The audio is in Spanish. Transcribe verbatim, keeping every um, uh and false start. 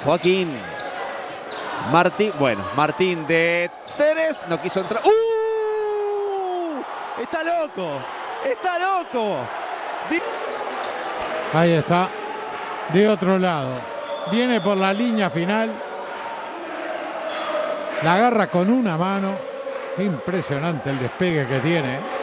Joaquín. Martín, bueno, Martín de tres, no quiso entrar. ¡Uh! Está loco, está loco. Ahí está, de otro lado. Viene por la línea final. La agarra con una mano. Impresionante el despegue que tiene.